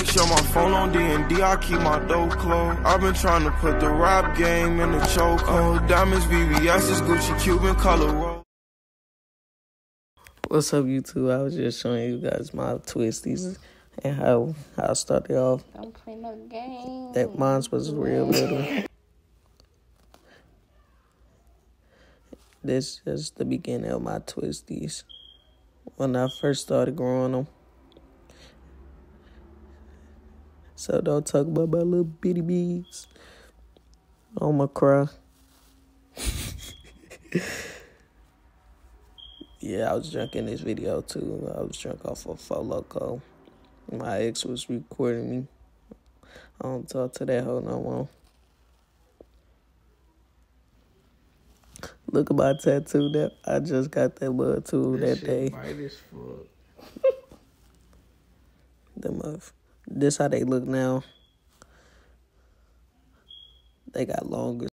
bitch on my phone on D&D, I keep my door closed. I've been trying to put the rap game in the choke. Oh, diamonds, VVS's, Gucci, Cuban, color roll. What's up, YouTube? I was just showing you guys my twisties and how I started off. Don't play no game. That mine was real little. This is the beginning of my twisties. When I first started growing them. So don't talk about my little bitty beads. I'ma cry. Yeah, I was drunk in this video too. I was drunk off of Four Loko. My ex was recording me. I don't talk to that hoe no more. Look at my tattoo that I just got that mud too that day. This how they look now. They got longer.